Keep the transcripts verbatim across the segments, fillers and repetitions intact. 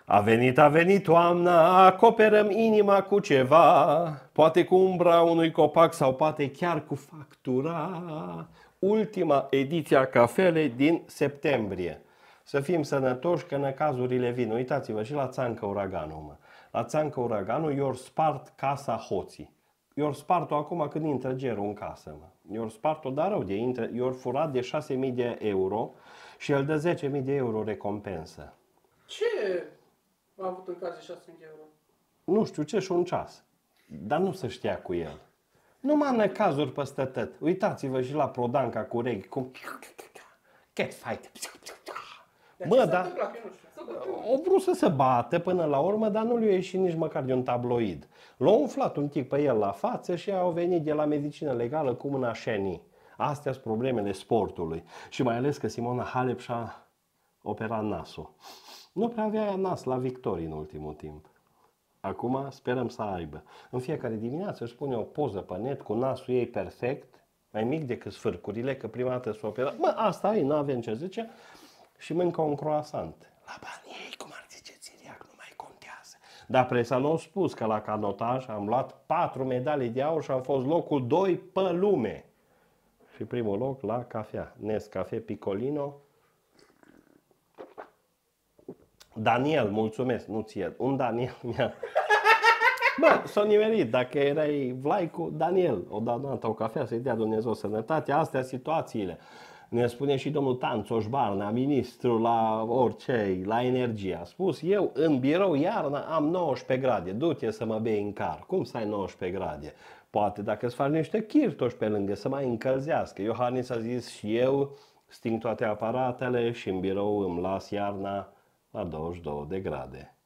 A venit, a venit toamna, acoperăm inima cu ceva, poate cu umbra unui copac sau poate chiar cu factura. Ultima ediție a cafelei din septembrie. Să fim sănătoși că năcazurile vin. Uitați-vă și la Țancă Uraganul, mă. La Țancă Uraganul i-or spart casa hoții. I-or spart-o acum când intră gerul în casă, mă. I-or spart-o, dar rău de intră, i-or furat de șase mii de euro și el dă zece mii de euro recompensă. Ce a avut în caz de șase mii de euro? Nu știu ce și un ceas. Dar nu se știa cu el. Numai năcazuri peste tot. Uitați-vă și la Prodanca cu reghi, cum... Catfight. Bă, da, o vrut să se bată până la urmă, dar nu le-a ieșit nici măcar de un tabloid. L-a umflat un tic pe el la față și au venit de la medicină legală cu mâna șenii. Astea sunt problemele sportului. Și mai ales că Simona Halep și-a operat nasul. Nu prea avea nas la victorii în ultimul timp. Acum sperăm să aibă. În fiecare dimineață își pune o poză pe net cu nasul ei perfect, mai mic decât sfârcurile, că prima dată s-a operat. Mă, asta e, nu avem ce zice. Și mâncă un croissant. La banii ei, cum ar zice Țiriac, nu mai contează. Dar presa nu a spus că la canotaj am luat patru medalii de aur și am fost locul doi pe lume. Și primul loc la cafea. Nescafe Piccolino. Daniel, mulțumesc, nu ție. Un Daniel mi-a... Bă, s-a nimerit. Dacă erai Vlaicu, Daniel, o dat o cafea să-i dea Dumnezeu sănătate. Astea situațiile. Ne spune și domnul Tanțoș Barna, ministru la orice, la energie. A spus, eu în birou iarna am nouăsprezece grade, du-te să mă bei în car. Cum să ai nouăsprezece grade? Poate dacă îți faci niște chirtoși pe lângă să mai încălzească. Iohannis a zis și eu sting toate aparatele și în birou îmi las iarna la douăzeci și două de grade.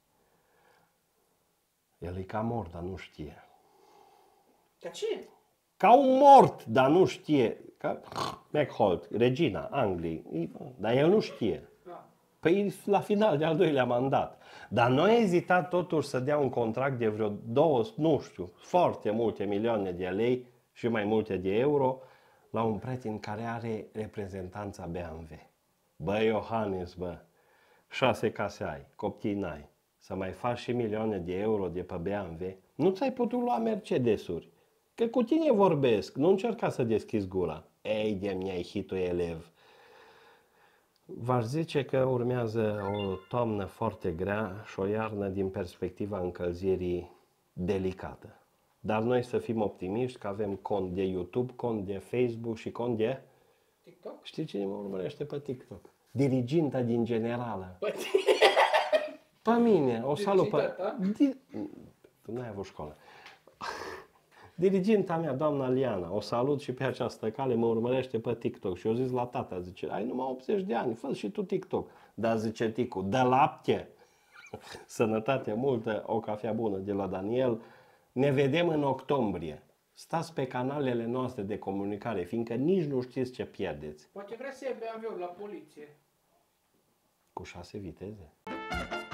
El e ca mort, dar nu știe. Ca ce? Ca un mort, dar nu știe. Ca McHolt, regina Angliei, dar el nu știe. Păi la final de al doilea mandat. Dar nu a ezitat totuși să dea un contract de vreo două, nu știu, foarte multe milioane de lei și mai multe de euro la un prieten care are reprezentanța B M W. Bă, Iohannis, bă, șase case ai, copii n-ai. Să mai faci și milioane de euro de pe B M W, nu ți-ai putut lua Mercedes-uri. Că cu tine vorbesc, nu încerca să deschizi gura. Ei, de mi-ai hitul elev. V-aș zice că urmează o toamnă foarte grea și o iarnă din perspectiva încălzirii delicată. Dar noi să fim optimiști că avem cont de YouTube, cont de Facebook și cont de... TikTok? Știi cine mă urmărește pe TikTok? Diriginta din Generală. Păi... Pe mine, o salut pe... Di... Tu n-ai avut școală. Diriginta mea, doamna Liana, o salut și pe această cale, mă urmărește pe TikTok. Și eu zis la tata, zice, ai numai optzeci de ani, fă și tu TikTok. Dar zice Ticu, dă lapte, sănătate multă, o cafea bună de la Daniel. Ne vedem în octombrie. Stați pe canalele noastre de comunicare, fiindcă nici nu știți ce pierdeți. Poate vrea să ia B M W la poliție. Cu șase viteze.